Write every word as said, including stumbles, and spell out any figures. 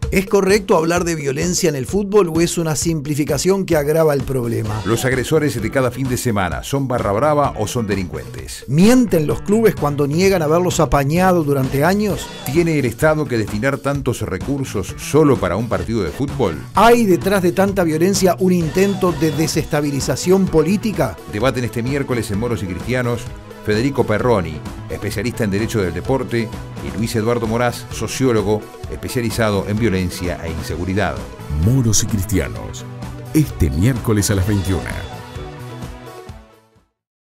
¿Es correcto hablar de violencia en el fútbol o es una simplificación que agrava el problema? Los agresores de cada fin de semana, ¿son barra brava o son delincuentes? ¿Mienten los clubes cuando niegan haberlos apañado durante años? ¿Tiene el Estado que destinar tantos recursos solo para un partido de fútbol? ¿Hay detrás de tanta violencia un intento de desestabilización política? Debaten este miércoles en Moros y Cristianos Federico Perroni, especialista en Derecho del Deporte, y Luis Eduardo Moraz, sociólogo especializado en violencia e inseguridad. Moros y Cristianos, este miércoles a las veintiuna.